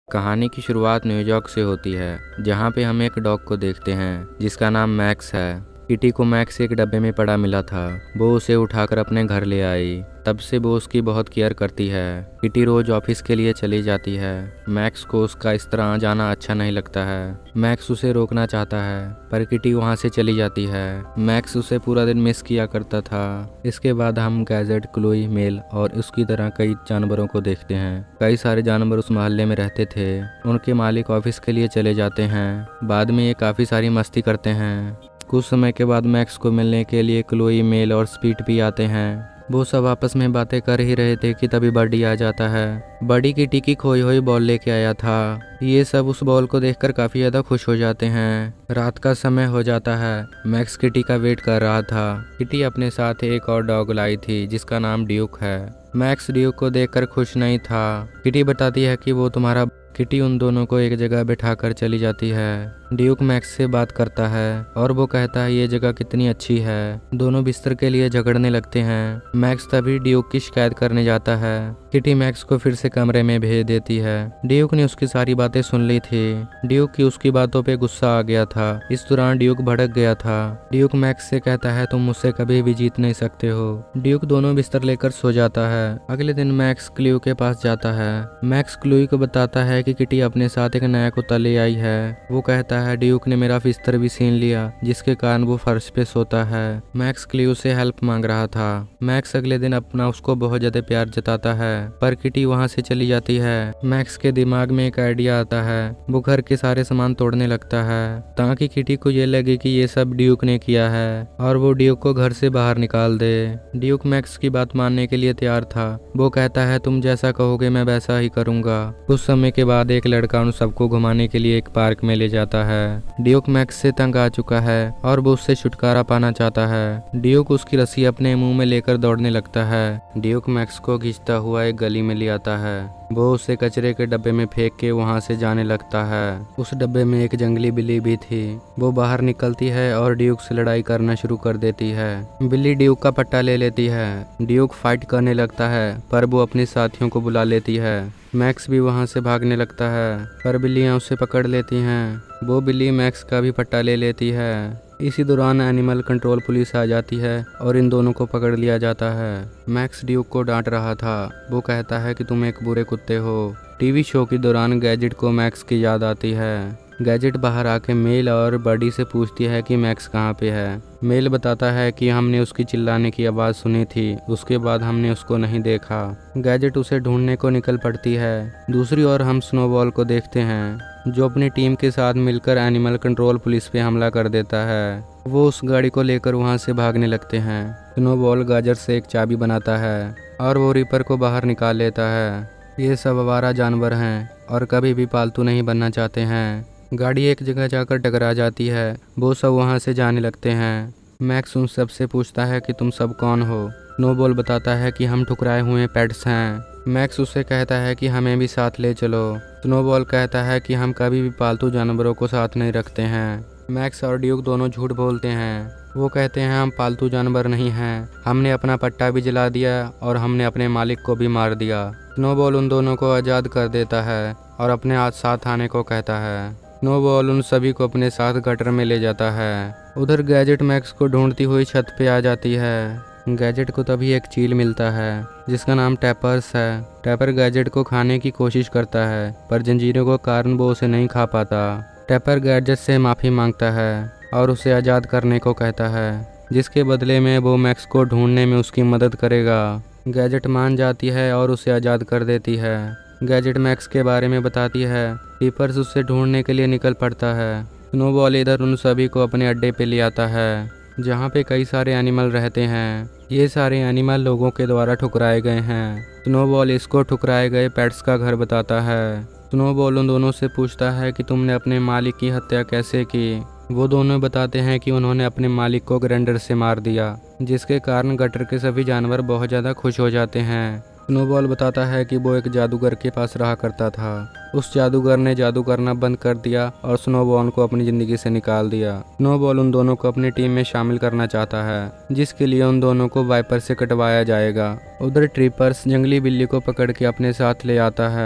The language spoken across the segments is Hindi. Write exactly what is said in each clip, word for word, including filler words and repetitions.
कहानी की शुरुआत न्यूयॉर्क से होती है, जहाँ पे हम एक डॉग को देखते हैं जिसका नाम मैक्स है। किटी को मैक्स एक डब्बे में पड़ा मिला था। वो उसे उठाकर अपने घर ले आई। तब से वो उसकी बहुत केयर करती है। किटी रोज ऑफिस के लिए चली जाती है। मैक्स को उसका इस तरह जाना अच्छा नहीं लगता है। मैक्स उसे रोकना चाहता है, पर किटी वहाँ से चली जाती है। मैक्स उसे पूरा दिन मिस किया करता था। इसके बाद हम गैजेट, क्लोई, मेल और उसकी तरह कई जानवरों को देखते हैं। कई सारे जानवर उस मोहल्ले में रहते थे। उनके मालिक ऑफिस के लिए चले जाते हैं। बाद में ये काफ़ी सारी मस्ती करते हैं। कुछ समय के बाद मैक्स को मिलने के लिए क्लोई, मेल और स्पीड भी आते हैं। वो सब आपस में बातें कर ही रहे थे कि तभी बडी आ जाता है। बडी किटी की खोई हुई बॉल लेके आया था। ये सब उस बॉल को देखकर काफ़ी ज़्यादा खुश हो जाते हैं। रात का समय हो जाता है। मैक्स किटी का वेट कर रहा था। किटी अपने साथ एक और डॉग लाई थी जिसका नाम ड्यूक है। मैक्स ड्यूक को देखकर खुश नहीं था। किटी बताती है कि वो तुम्हारा किटी उन दोनों को एक जगह बिठाकर चली जाती है। ड्यूक मैक्स से बात करता है और वो कहता है ये जगह कितनी अच्छी है। दोनों बिस्तर के लिए झगड़ने लगते हैं। मैक्स तभी ड्यूक की शिकायत करने जाता है। किटी मैक्स को फिर से कमरे में भेज देती है। ड्यूक ने उसकी सारी बातें सुन ली थी। ड्यूक की उसकी बातों पे गुस्सा आ गया था। इस दौरान ड्यूक भड़क गया था। ड्यूक मैक्स से कहता है तुम मुझसे कभी भी जीत नहीं सकते हो। ड्यूक दोनों बिस्तर लेकर सो जाता है। अगले दिन मैक्स क्लू के पास जाता है। मैक्स क्लू को बताता है कि किटी अपने साथ एक नया कुत्ता ले आई है। वो कहता है ड्यूक ने मेरा बिस्तर भी छीन लिया, जिसके कारण वो फर्श पे सोता है। मैक्स क्लू से हेल्प मांग रहा था। मैक्स अगले दिन अपना उसको बहुत ज्यादा प्यार जताता है, पर किटी वहाँ से चली जाती है। मैक्स के दिमाग में एक आइडिया आता है। वो घर के सारे सामान तोड़ने लगता है ताकि किटी को ये लगे कि ये सब ड्यूक ने किया है और वो ड्यूक को घर से बाहर निकाल दे। ड्यूक मैक्स की बात मानने के लिए तैयार था। वो कहता है तुम जैसा कहोगे मैं वैसा ही करूंगा। कुछ समय के बाद एक लड़का उन सबको घुमाने के लिए एक पार्क में ले जाता है। ड्यूक मैक्स से तंग आ चुका है और वो उससे छुटकारा पाना चाहता है। ड्यूक उसकी रस्सी अपने मुंह में लेकर दौड़ने लगता है। ड्यूक मैक्स को खींचता हुआ एक गली में ले आता है। वो उसे कचरे के डब्बे में फेंक के वहां से जाने लगता है। उस डब्बे में एक जंगली बिल्ली भी थी। वो बाहर निकलती है और ड्यूक से लड़ाई करना शुरू कर देती है। बिल्ली ड्यूक का पट्टा ले लेती है। ड्यूक फाइट करने लगता है, पर वो अपने साथियों को बुला लेती है। मैक्स भी वहां से भागने लगता है, पर बिल्लियां उसे पकड़ लेती हैं। वो बिल्ली मैक्स का भी पट्टा ले लेती है। इसी दौरान एनिमल कंट्रोल पुलिस आ जाती है और इन दोनों को पकड़ लिया जाता है। मैक्स ड्यूक को डांट रहा था। वो कहता है कि तुम एक बुरे कुत्ते हो। टीवी शो के दौरान गैजेट को मैक्स की याद आती है। गैजेट बाहर आके मेल और बडी से पूछती है कि मैक्स कहाँ पे है। मेल बताता है कि हमने उसकी चिल्लाने की आवाज़ सुनी थी, उसके बाद हमने उसको नहीं देखा। गैजेट उसे ढूंढने को निकल पड़ती है। दूसरी ओर हम स्नोबॉल को देखते हैं, जो अपनी टीम के साथ मिलकर एनिमल कंट्रोल पुलिस पे हमला कर देता है। वो उस गाड़ी को लेकर वहाँ से भागने लगते हैं। स्नोबॉल गाजर से एक चाबी बनाता है और वो रिपर को बाहर निकाल लेता है। ये सब आवारा जानवर हैं और कभी भी पालतू नहीं बनना चाहते हैं। गाड़ी एक जगह जाकर टकरा जाती है। वो सब वहाँ से जाने लगते हैं। मैक्स उन सब से पूछता है कि तुम सब कौन हो। स्नोबॉल बताता है कि हम ठुकराए हुए पेट्स हैं। मैक्स उससे कहता है कि हमें भी साथ ले चलो। स्नोबॉल कहता है कि हम कभी भी पालतू जानवरों को साथ नहीं रखते हैं। मैक्स और ड्यूक दोनों झूठ बोलते हैं। वो कहते हैं हम पालतू जानवर नहीं हैं, हमने अपना पट्टा भी जला दिया और हमने अपने मालिक को भी मार दिया। स्नोबॉल उन दोनों को आज़ाद कर देता है और अपने हाथ साथ आने को कहता है। स्नोबॉल उन सभी को अपने साथ गटर में ले जाता है। उधर गैजेट मैक्स को ढूंढती हुई छत पे आ जाती है। गैजेट को तभी एक चील मिलता है जिसका नाम टैपर्स है। टैपर गैजेट को खाने की कोशिश करता है, पर जंजीरों के कारण वो उसे नहीं खा पाता। टैपर गैजेट से माफ़ी मांगता है और उसे आज़ाद करने को कहता है, जिसके बदले में वो मैक्स को ढूंढने में उसकी मदद करेगा। गैजेट मान जाती है और उसे आज़ाद कर देती है। गैजेट मैक्स के बारे में बताती है। टीपर्स उसे ढूंढने के लिए निकल पड़ता है। स्नोबॉल इधर उन सभी को अपने अड्डे पे ले आता है, जहाँ पे कई सारे एनिमल रहते हैं। ये सारे एनिमल लोगों के द्वारा ठुकराए गए हैं। स्नोबॉल इसको ठुकराए गए पेट्स का घर बताता है। स्नोबॉल उन दोनों से पूछता है कि तुमने अपने मालिक की हत्या कैसे की। वो दोनों बताते हैं कि उन्होंने अपने मालिक को ग्राइंडर से मार दिया, जिसके कारण गटर के सभी जानवर बहुत ज़्यादा खुश हो जाते हैं। स्नोबॉल बताता है कि वो एक जादूगर के पास रहा करता था। उस जादूगर ने जादू करना बंद कर दिया और स्नोबॉल को अपनी ज़िंदगी से निकाल दिया। स्नोबॉल उन दोनों को अपनी टीम में शामिल करना चाहता है, जिसके लिए उन दोनों को वाइपर से कटवाया जाएगा। उधर ट्रिपर्स जंगली बिल्ली को पकड़ के अपने साथ ले आता है।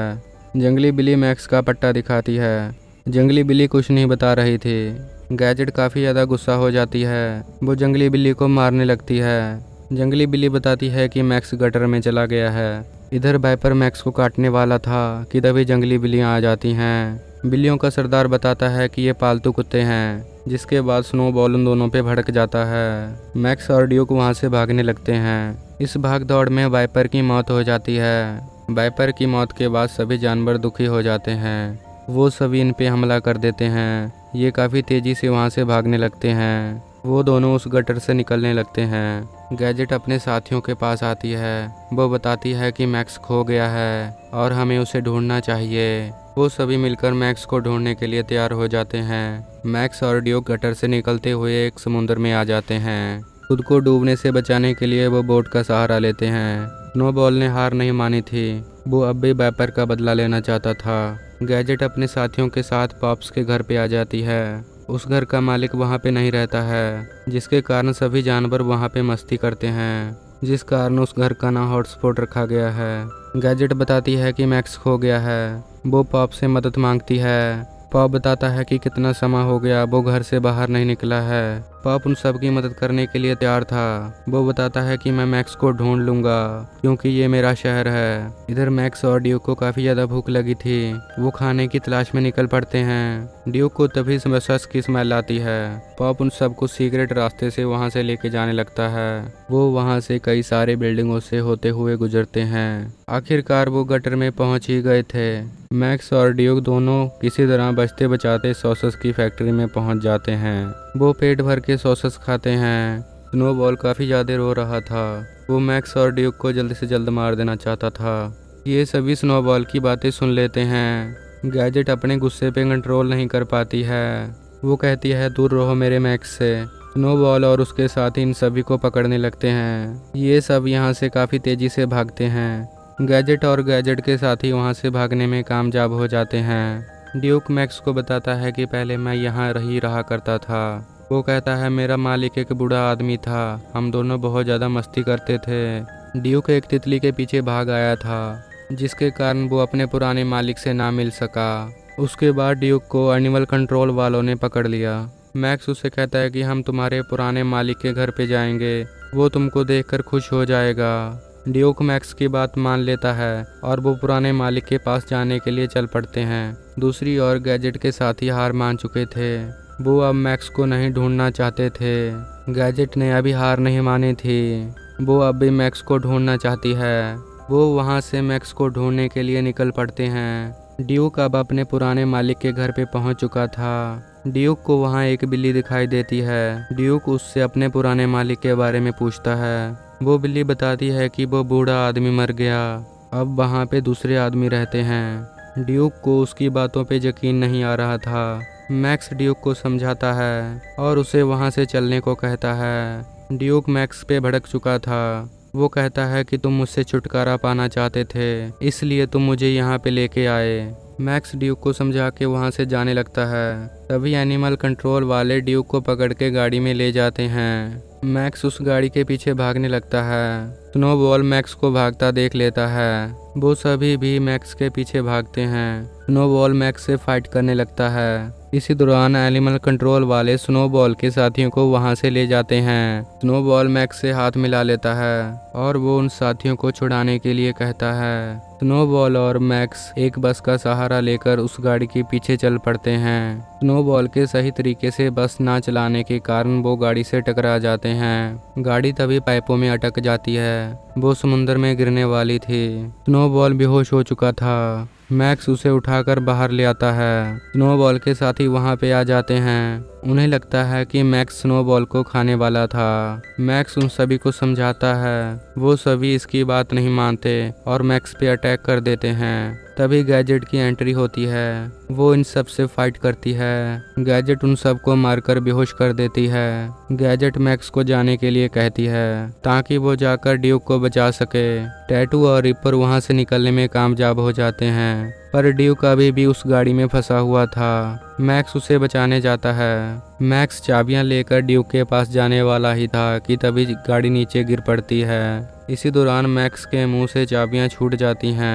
जंगली बिल्ली मैक्स का पट्टा दिखाती है। जंगली बिल्ली कुछ नहीं बता रही थी। गैजेट काफ़ी ज़्यादा गुस्सा हो जाती है। वो जंगली बिल्ली को मारने लगती है। जंगली बिल्ली बताती है कि मैक्स गटर में चला गया है। इधर वाइपर मैक्स को काटने वाला था कि तभी जंगली बिल्लियाँ आ जाती हैं। बिल्लियों का सरदार बताता है कि ये पालतू कुत्ते हैं, जिसके बाद स्नोबॉल उन दोनों पे भड़क जाता है। मैक्स और ड्यूक वहाँ से भागने लगते हैं। इस भाग दौड़ में वाइपर की मौत हो जाती है। वाइपर की मौत के बाद सभी जानवर दुखी हो जाते हैं। वो सभी इन पे हमला कर देते हैं। ये काफ़ी तेज़ी से वहाँ से भागने लगते हैं। वो दोनों उस गटर से निकलने लगते हैं। गैजेट अपने साथियों के पास आती है। वो बताती है कि मैक्स खो गया है और हमें उसे ढूंढना चाहिए। वो सभी मिलकर मैक्स को ढूंढने के लिए तैयार हो जाते हैं। मैक्स और ड्यूक गटर से निकलते हुए एक समुद्र में आ जाते हैं। खुद को डूबने से बचाने के लिए वो बोट का सहारा लेते हैं। स्नोबॉल ने हार नहीं मानी थी। वो अब भी वाइपर का बदला लेना चाहता था। गैजेट अपने साथियों के साथ पॉप्स के घर पे आ जाती है। उस घर का मालिक वहाँ पे नहीं रहता है, जिसके कारण सभी जानवर वहाँ पे मस्ती करते हैं, जिस कारण उस घर का नाम हॉटस्पॉट रखा गया है। गैजेट बताती है कि मैक्स खो गया है। वो पॉप से मदद मांगती है। पॉप बताता है कि कितना समय हो गया वो घर से बाहर नहीं निकला है। पॉप उन सब की मदद करने के लिए तैयार था। वो बताता है कि मैं मैक्स को ढूंढ लूंगा क्योंकि ये मेरा शहर है। इधर मैक्स और ड्यूक को काफ़ी ज़्यादा भूख लगी थी। वो खाने की तलाश में निकल पड़ते हैं। ड्यूक को तभी सस की स्मेल आती है। पॉप उन सबको सीक्रेट रास्ते से वहाँ से लेके जाने लगता है। वो वहाँ से कई सारे बिल्डिंगों से होते हुए गुजरते हैं। आखिरकार वो गटर में पहुँच ही गए थे। मैक्स और ड्यूक दोनों किसी तरह बचते बचाते सॉसेस की फैक्ट्री में पहुंच जाते हैं। वो पेट भर के सॉसेस खाते हैं। स्नोबॉल काफ़ी ज़्यादा रो रहा था। वो मैक्स और ड्यूक को जल्द से जल्द मार देना चाहता था। ये सभी स्नोबॉल की बातें सुन लेते हैं। गैजेट अपने गुस्से पे कंट्रोल नहीं कर पाती है। वो कहती है दूर रहो मेरे मैक्स से। स्नोबॉल और उसके साथी इन सभी को पकड़ने लगते हैं। ये सब यहाँ से काफ़ी तेज़ी से भागते हैं। गैजेट और गैजेट के साथी वहाँ से भागने में कामयाब हो जाते हैं। ड्यूक मैक्स को बताता है कि पहले मैं यहाँ रही रहा करता था। वो कहता है मेरा मालिक एक बूढ़ा आदमी था, हम दोनों बहुत ज़्यादा मस्ती करते थे। ड्यूक एक तितली के पीछे भाग आया था, जिसके कारण वो अपने पुराने मालिक से ना मिल सका। उसके बाद ड्यूक को एनिमल कंट्रोल वालों ने पकड़ लिया। मैक्स उससे कहता है कि हम तुम्हारे पुराने मालिक के घर पे जाएंगे, वो तुमको देखकर खुश हो जाएगा। ड्यूक मैक्स की बात मान लेता है और वो पुराने मालिक के पास जाने के लिए चल पड़ते हैं। दूसरी ओर गैजेट के साथी हार मान चुके थे। वो अब मैक्स को नहीं ढूंढना चाहते थे। गैजेट ने अभी हार नहीं मानी थी। वो अब भी मैक्स को ढूंढना चाहती है। वो वहाँ से मैक्स को ढूंढने के लिए निकल पड़ते हैं। ड्यूक अब अपने पुराने मालिक के घर पे पहुँच चुका था। ड्यूक को वहाँ एक बिल्ली दिखाई देती है। ड्यूक उससे अपने पुराने मालिक के बारे में पूछता है। वो बिल्ली बताती है कि वो बूढ़ा आदमी मर गया, अब वहाँ पे दूसरे आदमी रहते हैं। ड्यूक को उसकी बातों पे यकीन नहीं आ रहा था। मैक्स ड्यूक को समझाता है और उसे वहाँ से चलने को कहता है। ड्यूक मैक्स पे भड़क चुका था। वो कहता है कि तुम मुझसे छुटकारा पाना चाहते थे, इसलिए तुम मुझे यहाँ पे लेके आए। मैक्स ड्यूक को समझा के वहाँ से जाने लगता है। तभी एनिमल कंट्रोल वाले ड्यूक को पकड़ के गाड़ी में ले जाते हैं। मैक्स उस गाड़ी के पीछे भागने लगता है। स्नोबॉल मैक्स को भागता देख लेता है। वो सभी भी मैक्स के पीछे भागते हैं। स्नोबॉल मैक्स से फाइट करने लगता है। इसी दौरान एनिमल कंट्रोल वाले स्नोबॉल के साथियों को वहां से ले जाते हैं। स्नोबॉल मैक्स से हाथ मिला लेता है और वो उन साथियों को छुड़ाने के लिए कहता है। स्नोबॉल और मैक्स एक बस का सहारा लेकर उस गाड़ी के पीछे चल पड़ते हैं। स्नोबॉल के सही तरीके से बस ना चलाने के कारण वो गाड़ी से टकरा जाते हैं। गाड़ी तभी पाइपों में अटक जाती है। वो समुद्र में गिरने वाली थी। स्नोबॉल बेहोश हो चुका था। मैक्स उसे उठाकर बाहर ले आता है। स्नोबॉल के साथी वहां पे आ जाते हैं। उन्हें लगता है कि मैक्स स्नोबॉल को खाने वाला था। मैक्स उन सभी को समझाता है। वो सभी इसकी बात नहीं मानते और मैक्स पे अटैक कर देते हैं। तभी गैजेट की एंट्री होती है। वो इन सब से फाइट करती है। गैजेट उन सबको मारकर बेहोश कर देती है। गैजेट मैक्स को जाने के लिए कहती है ताकि वो जाकर ड्यूक को बचा सके। टैटू और रिपर वहां से निकलने में कामयाब हो जाते हैं, पर ड्यूक अभी भी उस गाड़ी में फंसा हुआ था। मैक्स उसे बचाने जाता है। मैक्स चाबियां लेकर ड्यूक के पास जाने वाला ही था कि तभी गाड़ी नीचे गिर पड़ती है। इसी दौरान मैक्स के मुंह से चाबियां छूट जाती हैं।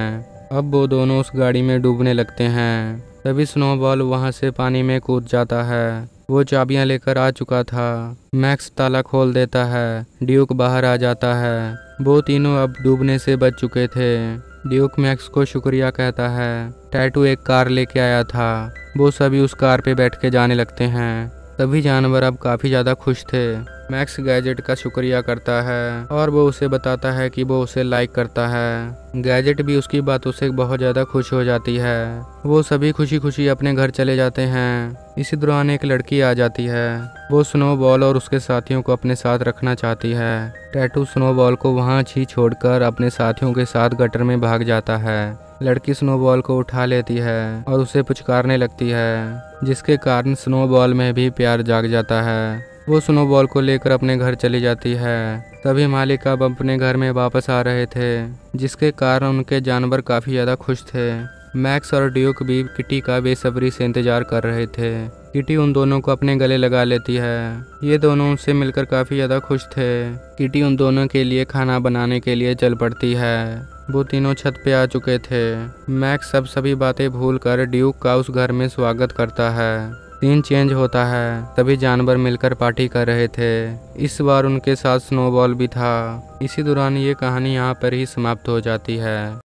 अब वो दोनों उस गाड़ी में डूबने लगते हैं। तभी स्नोबॉल वहाँ से पानी में कूद जाता है। वो चाबियां लेकर आ चुका था। मैक्स ताला खोल देता है। ड्यूक बाहर आ जाता है। वो तीनों अब डूबने से बच चुके थे। ड्यूक मैक्स को शुक्रिया कहता है। टैटू एक कार लेके आया था। वो सभी उस कार पे बैठ के जाने लगते हैं। सभी जानवर अब काफ़ी ज़्यादा खुश थे। मैक्स गैजेट का शुक्रिया करता है और वो उसे बताता है कि वो उसे लाइक करता है। गैजेट भी उसकी बातों से बहुत ज़्यादा खुश हो जाती है। वो सभी खुशी खुशी अपने घर चले जाते हैं। इसी दौरान एक लड़की आ जाती है। वो स्नोबॉल और उसके साथियों को अपने साथ रखना चाहती है। टैटू स्नोबॉल को वहाँ ही छोड़कर अपने साथियों के साथ गटर में भाग जाता है। लड़की स्नोबॉल को उठा लेती है और उसे पुचकारने लगती है, जिसके कारण स्नोबॉल में भी प्यार जाग जाता है। वो स्नोबॉल को लेकर अपने घर चली जाती है। तभी मालिक अब अपने घर में वापस आ रहे थे, जिसके कारण उनके जानवर काफ़ी ज़्यादा खुश थे। मैक्स और ड्यूक भी किटी का बेसब्री से इंतजार कर रहे थे। किटी उन दोनों को अपने गले लगा लेती है। ये दोनों उनसे मिलकर काफ़ी ज़्यादा खुश थे। किटी उन दोनों के लिए खाना बनाने के लिए चल पड़ती है। वो तीनों छत पे आ चुके थे। मैक्स सब सभी बातें भूलकर ड्यूक का उस घर में स्वागत करता है। सीन चेंज होता है। तभी जानवर मिलकर पार्टी कर रहे थे। इस बार उनके साथ स्नोबॉल भी था। इसी दौरान ये कहानी यहाँ पर ही समाप्त हो जाती है।